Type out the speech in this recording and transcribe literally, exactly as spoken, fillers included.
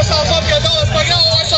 plus en forme que d'autres, c'est pas grave, on va